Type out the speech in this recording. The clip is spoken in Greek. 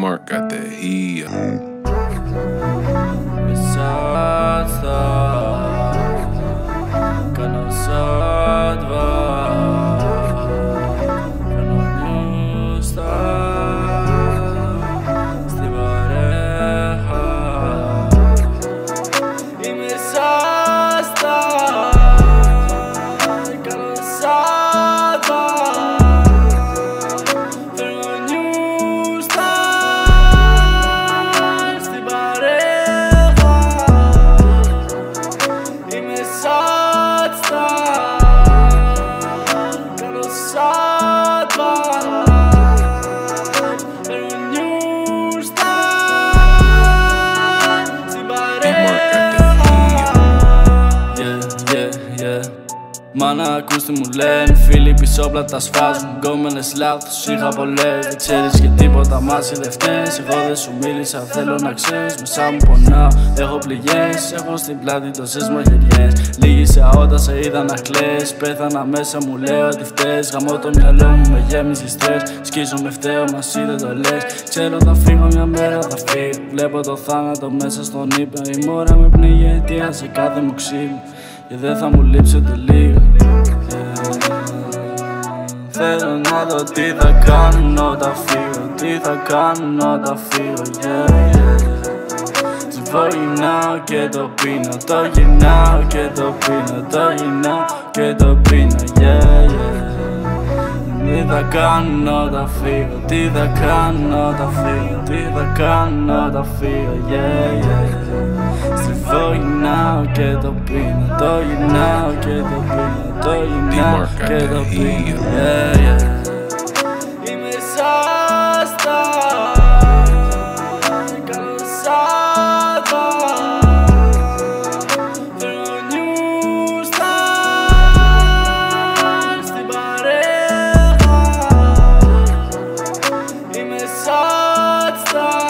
Mark got that heat. Μάνα ακούς τι μου λένε, φίλοι πίσω όπλα τα σφάζουν. Γκόμενες λάθος, είχα πολλές, δεν ξέρεις και τίποτα, μας δεν φταίς. Εγώ δεν σου μίλησα, θέλω να ξέρεις, μέσα μου πονάω, έχω πληγές. Έχω στην πλάτη τόσες μαχαιριές, λίγησα όταν σε είδα να κλαις. Πέθανα μέσα μου, λέω ότι φταίς, γαμώ το μυαλό μου, με γέμιζε στρες. Σκίζομαι φταίω, μα εσύ δεν το λες. Ξέρω θα φύγω μια μέρα, θα φύγω. Βλέπω το θάνατο μέσα στον ύπνο. Η μόρα με πνίγει αιτία σε κάθε μου ξύλο και δεν θα μου λείψει ούτε λίγο. Θέλω να δω τι θα κάνω όταν φύγω, τι θα κάνω όταν φύγω, Τσιβόγινάω και το πίνω, το γυρνάω και το πίνω, το γυρνάω και το πίνω, Τι θα κάνω όταν φύγω, τι θα κάνω όταν φύγω, τι θα κάνω όταν φύγω, Στριφόγινάω και το πίνω, το γυρνάω και το πίνω, το γυρνάω και το πίνω, Είμαι σάστα, κάνω σάστα. Θέλω νιούστα στην παρέα. Είμαι σάστα.